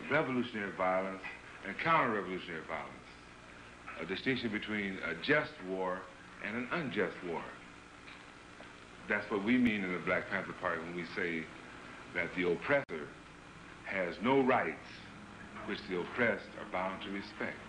revolutionary violence and counter-revolutionary violence. A distinction between a just war and an unjust war. That's what we mean in the Black Panther Party when we say that the oppressor has no rights which the oppressed are bound to respect.